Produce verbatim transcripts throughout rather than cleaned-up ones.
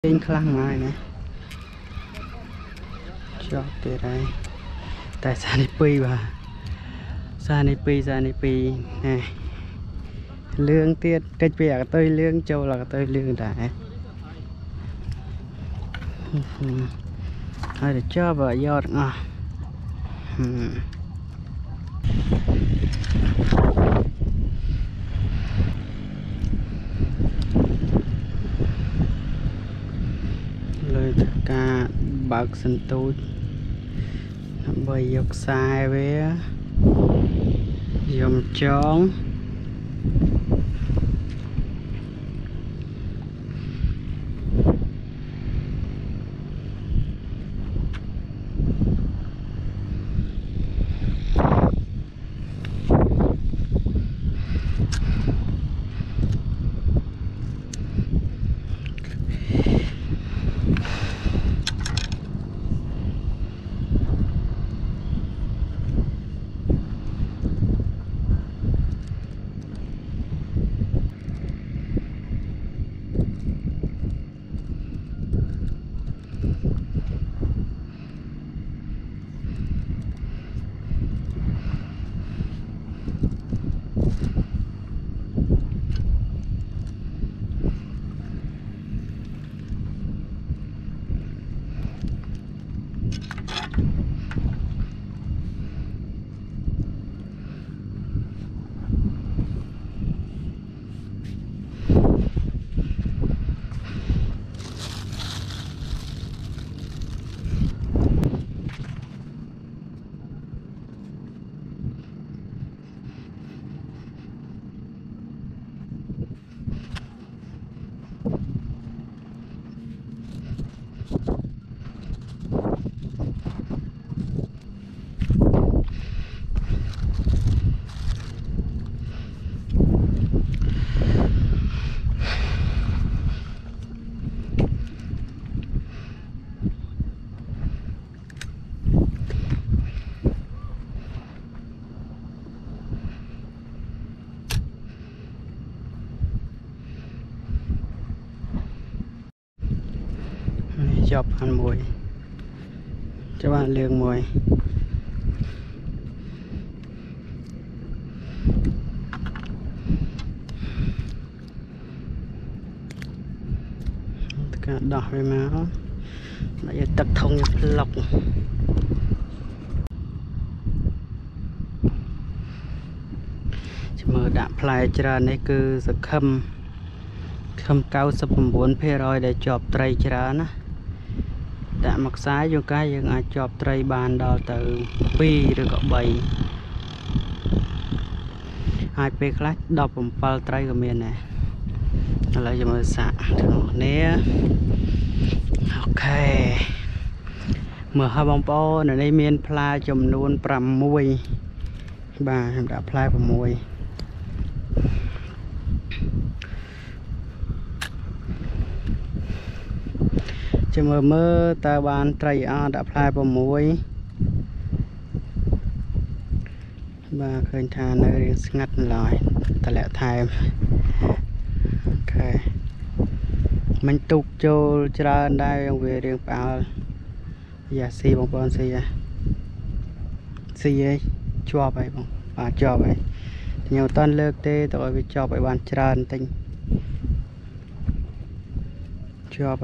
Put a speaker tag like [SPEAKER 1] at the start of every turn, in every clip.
[SPEAKER 1] Bên khăn ngoài này cho cái đây tại sao này pi và sao này pi sao này pi này lương tiết cái việc tôi lương châu là tôi lương đại hay để cho vợ giọt à lời tất cả bạc sân tôi bởi dọc sai với dòng trống chọc ăn mùi cho bạn lương mùi tất cả đỏ với máu lại tập thông nhập lọc mở đạm play ra này cứ giật khâm khâm cao sập bốn phe rồi để chọc tray ra nó đã mặcซ้ายvô cáiยังអាចជាប់ត្រីបានដល់ទៅពីរឬក៏បីអាចពេលខ្លះដប់bảyត្រីក៏មានដែរឥឡូវយើងមើលសាកទាំងនេះអូខេមើលហើយបងប្អូននៅនេះមានផ្លែចំនួនប្រាំមួយបាទសម្រាប់ផ្លែប្រាំមួយจะมือมือตาบานไตรอาดับพลายประมวยบาเคยทานในเรื่องงัดลอยแต่ละไทม์โอเคมันตุกโจจราได้ยังเวเรื่องเปล่าอย่าซีบองปอนซีอะซีเอจัวไปบองป่าจัวไปเดี๋ยวตอนเลิกเตะต่อไปจัวไปวันจราติงจัวไป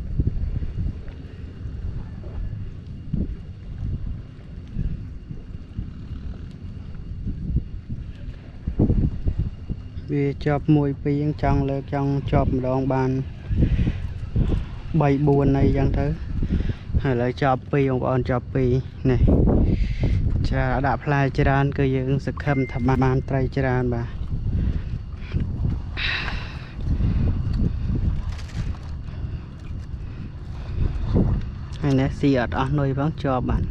[SPEAKER 1] vì chọp mùi pi trong lơ trong chọp đòn bàn bay buồn này chẳng thứ hay là chọp pi ông bọn chọp pi này cha đạp lại chran cơ dương sực khâm thầm man trai chran bà hay nè xì ở đó nơi vẫn cho bạn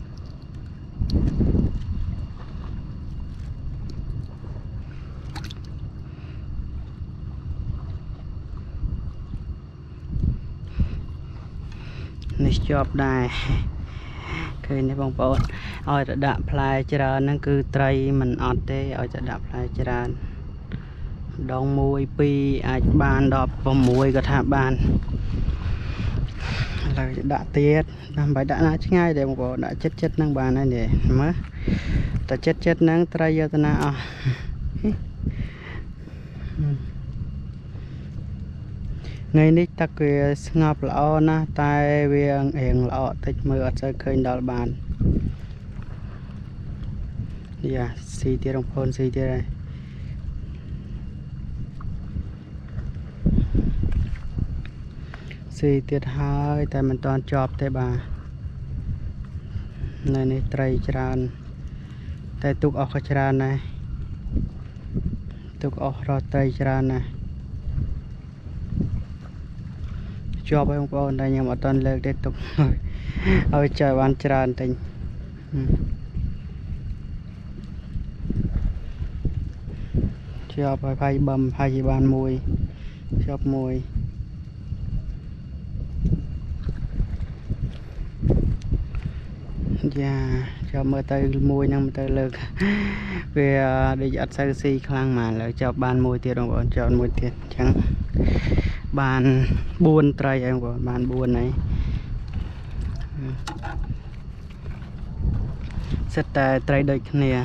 [SPEAKER 1] chọp đài khi này bông bông ôi đã đạp lại chả nó cứ tray mình ọt thế ôi đã đạp lại chả đông mùi pi ai ban đọp vào mùi có thả ban là đã tiết làm bài đã nói ngay để một bộ đã chết chết năng bàn này để mới ta chết chết năng trai giờ ta nào ngày ní ta cứ ngọc lọ na tai về hiện lọ tích mưa sẽ khơi đào bàn dạ xì tia đồng phun xì tia này xì tiết hai tại mình toàn chọp tại bà này này trai tràn tại tục ọc tràn này tục ọc rồi trai tràn này chọp em con đây nhưng mà toàn lực để tục ôi trời ban tràn tình chọp phải bầm phải gì ban mùi chọp mùi dạ cho mơ tay mùi năm tay lực về đi dắt xe xì khang mà lại cho ban mùi tiền đồng bọn chọn mùi tiền chẳng bàn buôn trai em của bàn buôn này rất là trai địch nè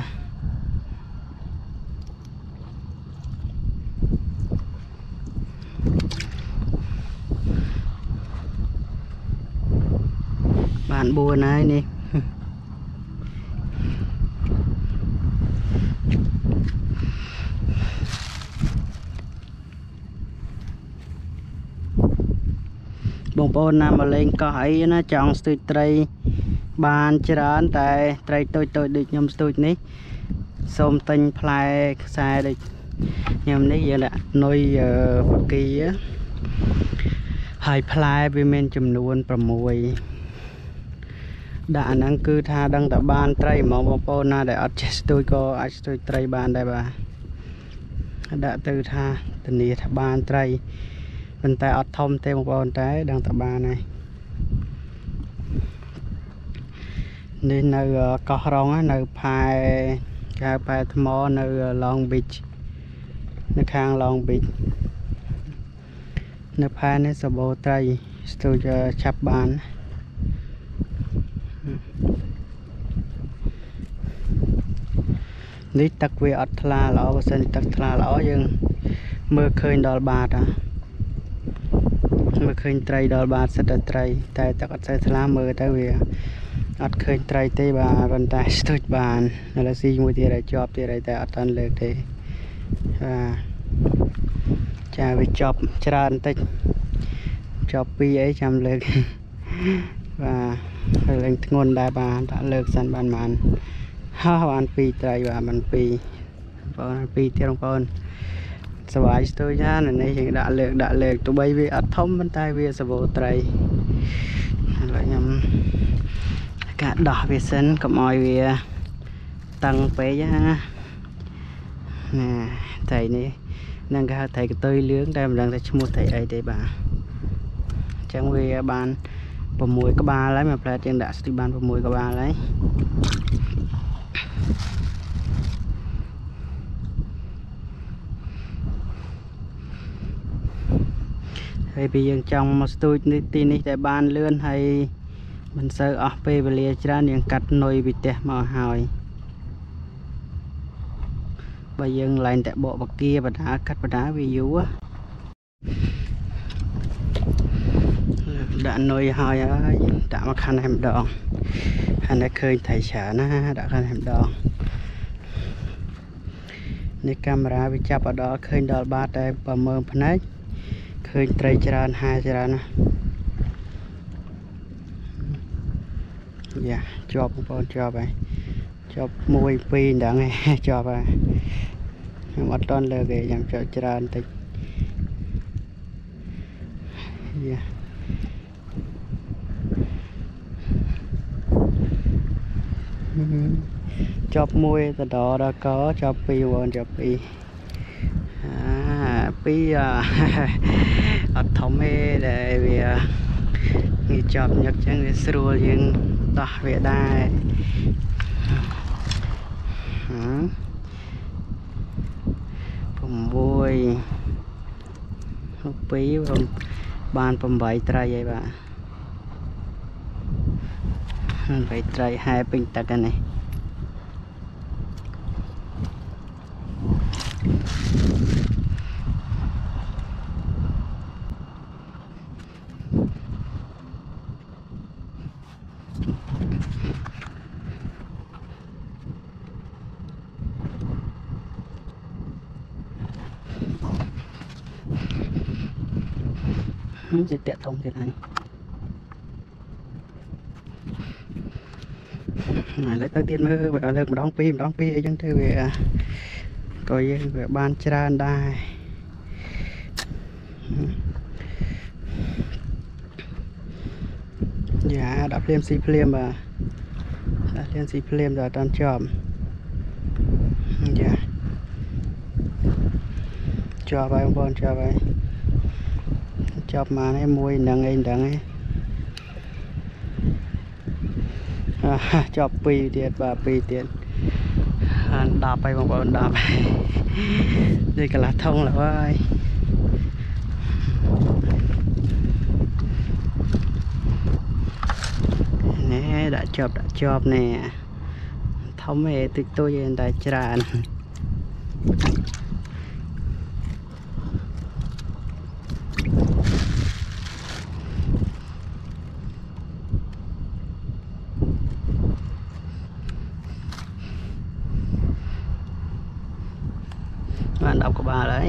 [SPEAKER 1] bàn buôn này nè bông bồn nằm ở lên cõi nó chọn stui tray bàn trán tại tray tôi tôi được nhom stui ní xôm tinh play sai được nhom ní giờ đã nuôi vật kỳ á hai play vì mình chùm nuôn bầm mùi đã năng cư tha đăng tập ban tray mà bông bồn na để adjust tôi có adjust tray ban đây bà đã từ tha tình địa ban tray mình tại ở thông thêm một con trái đang tập ba này nên nơi có rong á nơi phai cái phai thmo nơi Long Beach nơi khang Long Beach nơi phai này sờ bò trai tôi cho chắp bàn nít tắc về ở thla lõ và sen tắc thla lõ nhưng mưa khơi đòn bạt à mưa khơi trai đòn bạt sẽ là trai tại tắc ở sai thla mưa tới về ở khơi trai tây bà vận tải tôi bàn là gì mua tiền để chọp tiền để tại ở tân lược thì à chả bị chọp tràn tích chọp pi ấy trăm lược và lên ngôn đại bà đã lược sẵn bàn màn ha bàn pi trai và bàn pi bàn pi tiêu conสบายตัวจ้าในยังด่าเลือกด่าเลือกตัวใบเวียอัดทอมมันตายเวียสบู่ไตรอะไรยำกะดอกเวียเซนกับมอยเวียตังไปจ้าnè thầy này đang cả thầy cái tơi lướng đây mình đang thấy mua thầy ấy đây bà chẳng về bàn bầm mùi có ba lấy mà phải trên đã đi bàn bầm mùi có ba lấy hay bây giờ trong một tôi tin đi tại ban lươn hay mình sợ ở về về lìa ra những cắt nồi bị tè màu hỏi bây giờ lại tại bộ bậc kia và đá cắt và đá vì dú á đã nồi hỏi đã mà khăn em đòn anh đã khơi thầy xã nó đã khăn em đònในcamera វាចាប់អត់ដល់ឃើញដល់បាតតែបើមើលភ្នែកឃើញត្រីច្រើនហាច្រើនណាយ៉ាជាប់បងប្អូនជាប់ហើយជាប់មួយពីរដងហើយជាប់ហើយខ្ញុំអត់តន់លើគេខ្ញុំជាប់ច្រើនតិចយ៉ាchọc môi từ đó đã có chọc pi vườn chọc pi à pi à ở thống mê để vì nghỉ chọc nhật chân để sửa nhưng tỏ về đaiผมvui pi bàn phẩm bảy trai vậy bà phải trai hai bình tắc cái này sẽ tiện thông thế này lấy tới tiền mơ về được đóng phim đóng phim chẳng thư về coi về ban tràn đai dạ đập lên xì phim mà đập lên xì phim rồi toàn chòm dạ cho vậy ông bon cho vậy chọc mà nó mùi nặng ấy nặng ấy à, chọc pi tiền và pi tiền à, đạp bay bằng bọn đạp đây cả là thông là vai nè đã chọc đã chọc nè thông về từ tôi hiện tại tràn bạn đọc của bà đấy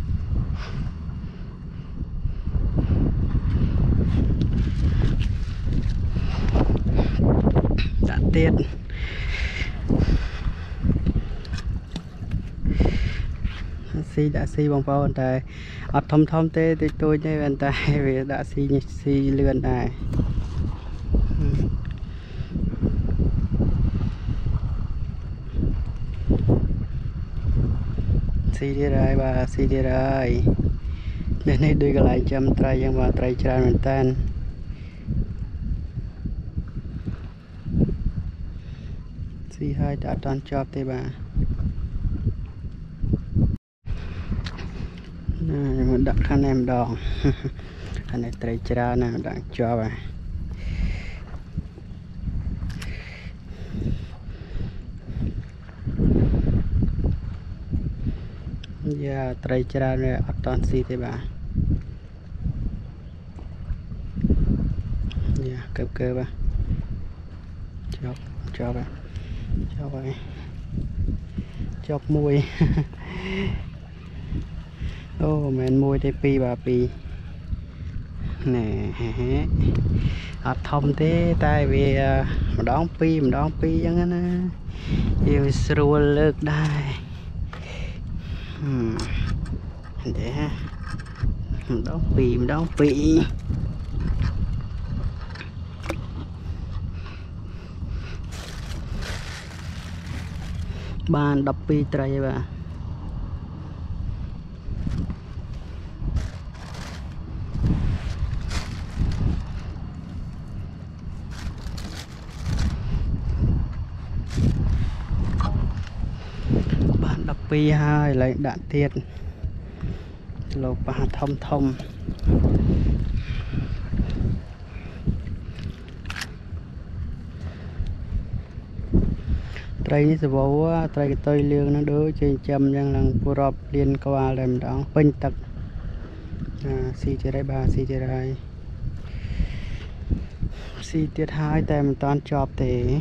[SPEAKER 1] đã tiết si đã si bằng bao tay ở thông thông tê thì tôi như bàn tay vì đã si si lươn này si đi rồi bà si đi rồi đến đây đưa cái lại chăm trai yang bà trai tràn mình tan si hai đã toàn chọc thế bà này đặt khăn em đòn anh này trai tràn nè đang cho bà dạ trai tràn này ở toàn si thế bà dạ cơ cơ bà chọc cho bà cho bà chọc mùi ô men mùi đây pi bà pi nè ở thông thế tại vì mà đón pi mà đón pi chẳng á yêu sưu lực đây để đón pi đón pi ban đập pi trai bà bạn đập pi hai lại đạn tiền lột bà thông thông trai ní bố trai cái tôi lương nó đỡ trên châm nhưng là phù hợp liên qua làm đó bên tật xì chơi đây ba xì chơi đây xì tiết hai tại mình toàn chọp thế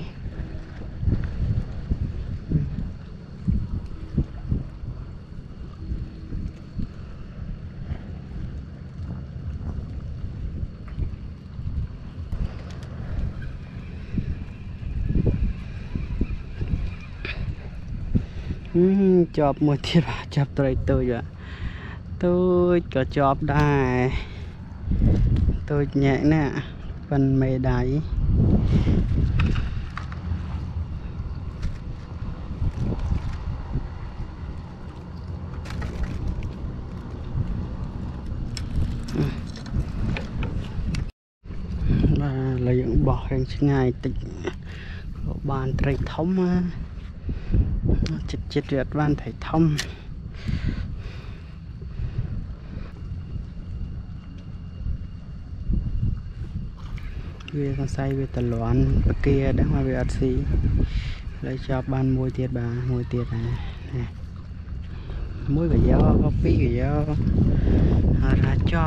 [SPEAKER 1] uhm, chọp một thiết bà chọp tôi tôi rồi tôi có chọp đây tôi nhẹ nè phần mề đáy và lấy những bỏ lên ngay tịch bàn thầy thống chết chết tuyệt ban thầy thông về con say về tần loạn kia đã mà về xì lấy cho ban môi tiệt bà môi tiệt này muối cái gió có phí cái gió ra chóp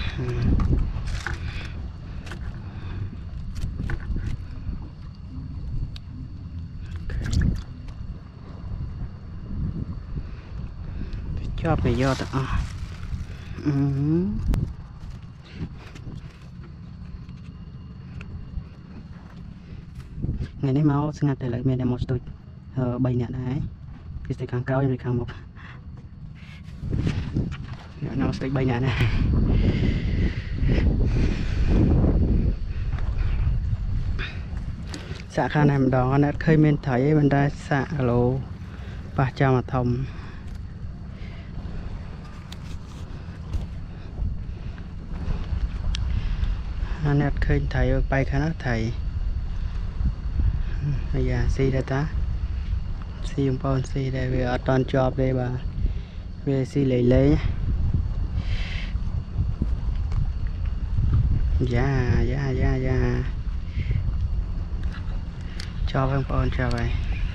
[SPEAKER 1] chóp cái gió ta ngày nay máu sinh ngặt lại miền một tôi bay nhạt này cái sẽ càng cao như càng một nó sẽ bay nhạt này xạ khăn này đó nó khơi men thấy bên đây xạ lô và cho mà thông nó khơi thấy bay khá nó thấy bây giờ xì đây ta xì một con xì đây về ở toàn job đây bà về xì lấy lấy dạ dạ dạ dạ cho con con cho vậy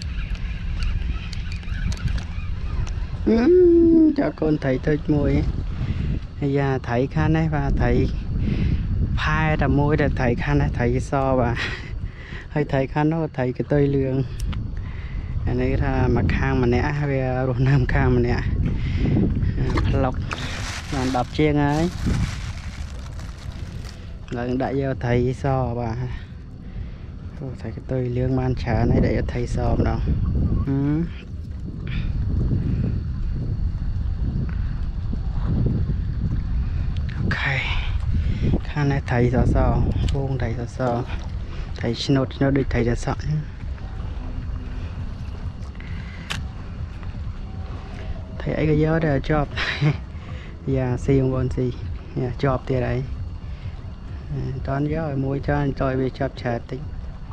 [SPEAKER 1] uhm, cho con thấy tôi mùi bây giờ thấy khăn đấy và thấy phai là môi để thấy khăn này thấy so và hay thấy khăn nó thấy cái tơi lương anh ấy là mặt khang mà nè về rồi nam khang mà nè lọc làm đập chiên ấy lần đại giờ thấy so và thấy cái tơi lương man trả này để thấy so đâu ừ. Ok khăn này thấy so so vuông thấy so so thầy nốt nó đi thầy ra sợ thầy ấy cái gió đó job và xì không bon xì job tiền đấy đón gió rồi môi cho anh tôi bị job trả tính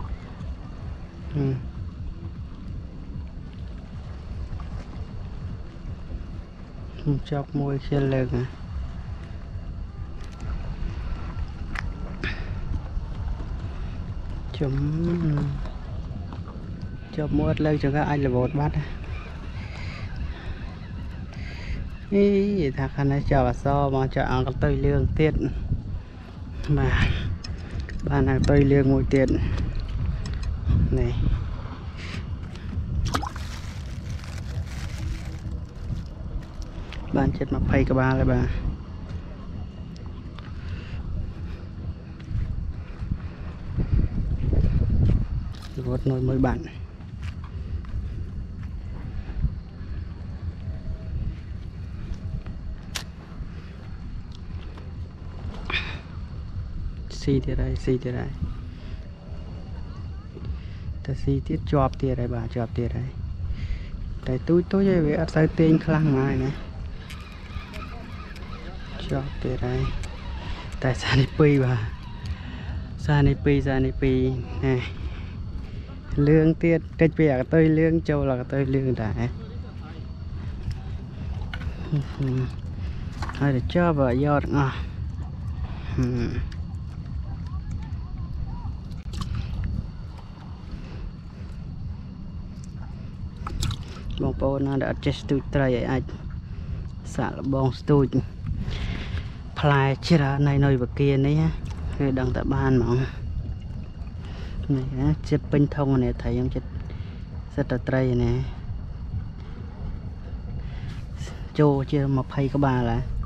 [SPEAKER 1] job môi trên lưng à chấm cho một lần cho các anh là một bát ý thằng anh ấy cho so mà cho ăn cái tơi lương tiết mà bạn hàng tơi lương mỗi tiền này bạn chết mà phay cả ba là bà vót nồi mới bạn xì thì đây xì thì đây ta xì tiết chọp thì đây bà chọp thì đây đây tôi tôi về về ăn sai tên khăn ngoài này chọp thì đây tại sao này pi bà sao này pi sao này pi này lương tiết cái bè tôi lương châu là tôi lương đại hay để cho vợ giọt à bông bông nó đã chết tụi trai ai xả bông tụi play chết ra này nơi vực kia đấy người đang tại ban mà này chết pin thông này thấy em chết rất là trai này châu chưa mà phay có bà là